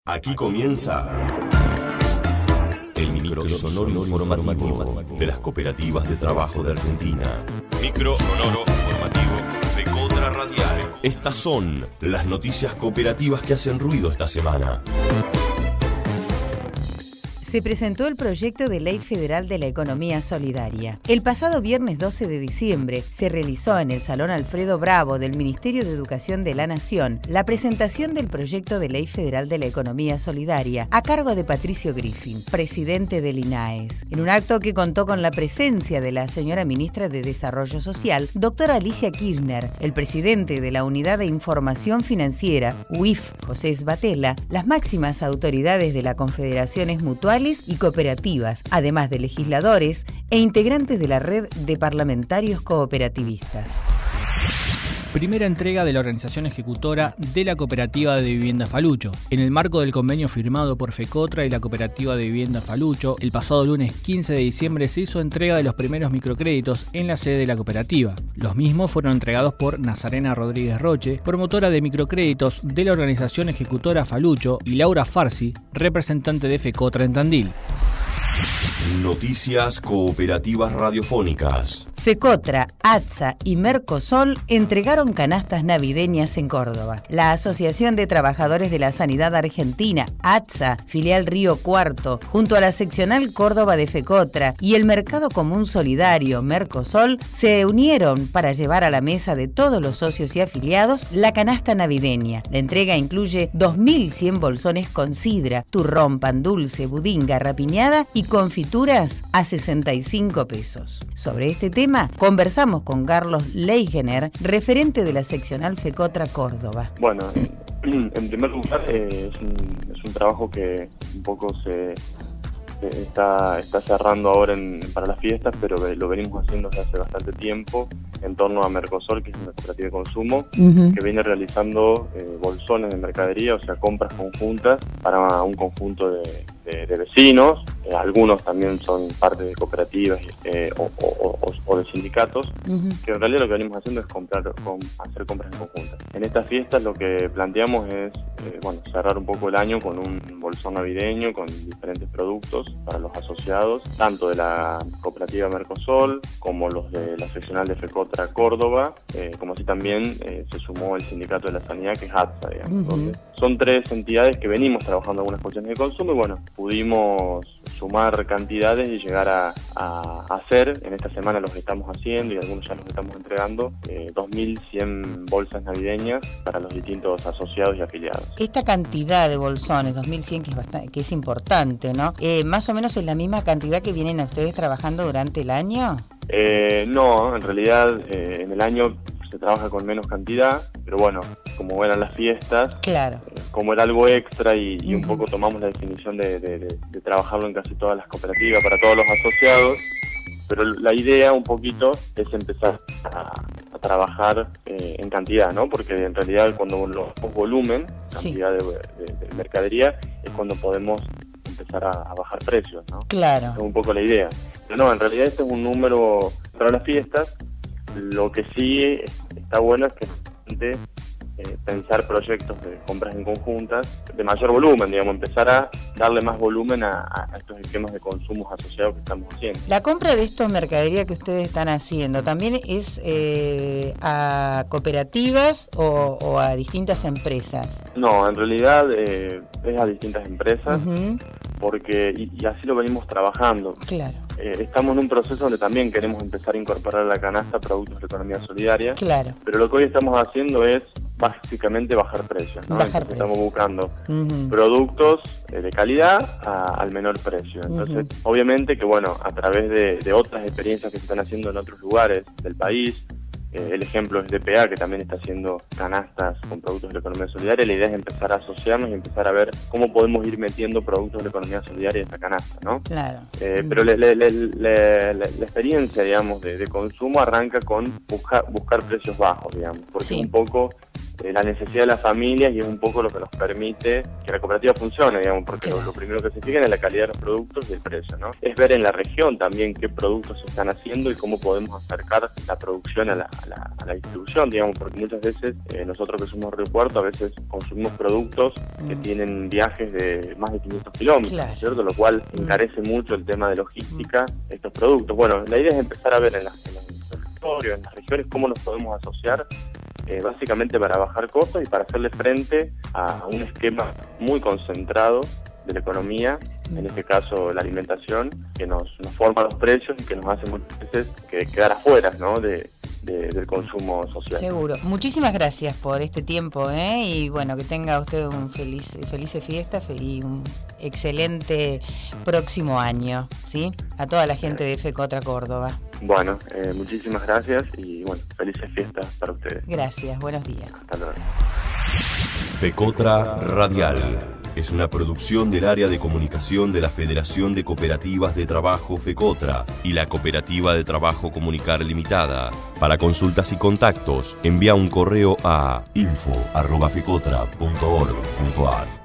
Aquí comienza el micro sonoro informativo de las cooperativas de trabajo de Argentina. Micro sonoro informativo FECOTRA Radial. Estas son las noticias cooperativas que hacen ruido esta semana. Se presentó el proyecto de Ley Federal de la Economía Solidaria. El pasado viernes 12 de diciembre se realizó en el Salón Alfredo Bravo del Ministerio de Educación de la Nación la presentación del proyecto de Ley Federal de la Economía Solidaria a cargo de Patricio Griffin, presidente del INAES, en un acto que contó con la presencia de la señora ministra de Desarrollo Social, doctora Alicia Kirchner, el presidente de la Unidad de Información Financiera, UIF, José Sbatella, las máximas autoridades de las confederaciones mutuales y cooperativas, además de legisladores e integrantes de la red de parlamentarios cooperativistas. Primera entrega de la organización ejecutora de la Cooperativa de Vivienda Falucho. En el marco del convenio firmado por FECOTRA y la Cooperativa de Vivienda Falucho, el pasado lunes 15 de diciembre se hizo entrega de los primeros microcréditos en la sede de la cooperativa. Los mismos fueron entregados por Nazarena Rodríguez Roche, promotora de microcréditos de la organización ejecutora Falucho, y Laura Farsi, representante de FECOTRA en Tandil. Noticias cooperativas radiofónicas. FECOTRA, ATSA y Mercosol entregaron canastas navideñas en Córdoba. La Asociación de Trabajadores de la Sanidad Argentina, ATSA, filial Río Cuarto, junto a la seccional Córdoba de FECOTRA y el Mercado Común Solidario, Mercosol, se unieron para llevar a la mesa de todos los socios y afiliados la canasta navideña. La entrega incluye 2.100 bolsones con sidra, turrón, pan dulce, budín, garrapiñada y confituras a 65 pesos. Sobre este tema conversamos con Carlos Leigener, referente de la seccional FECOTRA Córdoba. Bueno, en primer lugar es un trabajo que un poco se está cerrando ahora para las fiestas, pero lo venimos haciendo desde hace bastante tiempo en torno a Mercosol, que es una cooperativa de consumo, que viene realizando bolsones de mercadería, o sea, compras conjuntas para un conjunto de vecinos. Algunos también son parte de cooperativas o de sindicatos, que en realidad lo que venimos haciendo es hacer compras en conjuntas. En estas fiestas lo que planteamos es cerrar un poco el año con un bolsón navideño con diferentes productos para los asociados, tanto de la cooperativa Mercosol como los de la seccional de FECOTRA Córdoba, como así también se sumó el sindicato de la sanidad, que es ATSA, digamos, donde son tres entidades que venimos trabajando algunas cuestiones de consumo y pudimos sumar cantidades y llegar a hacer, en esta semana los estamos haciendo y algunos ya los estamos entregando, 2.100 bolsas navideñas para los distintos asociados y afiliados. Esta cantidad de bolsones, 2.100, que es importante, ¿no? ¿Más o menos es la misma cantidad que vienen a ustedes trabajando durante el año? No, en realidad en el año se trabaja con menos cantidad, pero bueno, como eran las fiestas, claro, como era algo extra y un poco tomamos la definición de trabajarlo en casi todas las cooperativas, para todos los asociados, pero la idea un poquito es empezar a trabajar en cantidad, ¿no? Porque en realidad cuando los volumen, cantidad de mercadería, es cuando podemos empezar a bajar precios, ¿no? Claro. Es un poco la idea. Pero no, en realidad este es un número para las fiestas. Lo que sí está bueno es que pensar proyectos de compras en conjuntas de mayor volumen, digamos, empezar a darle más volumen a estos esquemas de consumos asociados que estamos haciendo. La compra de estos mercadería que ustedes están haciendo, ¿también es a cooperativas o a distintas empresas? No, en realidad es a distintas empresas, porque y así lo venimos trabajando. Claro. Estamos en un proceso donde también queremos empezar a incorporar a la canasta productos de economía solidaria. Claro. Pero lo que hoy estamos haciendo es básicamente bajar precios, ¿no? Estamos buscando productos de calidad al menor precio. Entonces, obviamente que a través de otras experiencias que se están haciendo en otros lugares del país, el ejemplo es DPA, que también está haciendo canastas con productos de la economía solidaria. La idea es empezar a asociarnos y empezar a ver cómo podemos ir metiendo productos de la economía solidaria en esta canasta, ¿no? Claro. Pero la experiencia, digamos, de consumo arranca con buscar precios bajos, digamos, porque un poco la necesidad de las familias, y es un poco lo que nos permite que la cooperativa funcione, digamos, porque lo primero que se fijan es la calidad de los productos y el precio, ¿no? Es ver en la región también qué productos se están haciendo y cómo podemos acercar la producción a la distribución, digamos, porque muchas veces nosotros que somos Río Cuarto a veces consumimos productos que tienen viajes de más de 500 kilómetros, claro, ¿cierto? Lo cual encarece mucho el tema de logística de estos productos. Bueno, la idea es empezar a ver en los territorios, en las regiones, cómo nos podemos asociar, básicamente para bajar costos y para hacerle frente a un esquema muy concentrado de la economía, en este caso la alimentación, que nos forma los precios y que nos hace muchas veces quedar afuera, ¿no?, del consumo social. Seguro. Muchísimas gracias por este tiempo, y bueno, que tenga usted un felices fiestas y un excelente próximo año, ¿sí? A toda la gente de FECOTRA Córdoba. Bueno, muchísimas gracias y bueno, felices fiestas para ustedes. Gracias, buenos días. Hasta luego. FECOTRA Radial es una producción del área de comunicación de la Federación de Cooperativas de Trabajo FECOTRA y la Cooperativa de Trabajo Comunicar Limitada. Para consultas y contactos, envía un correo a info@fecotra.org.ar.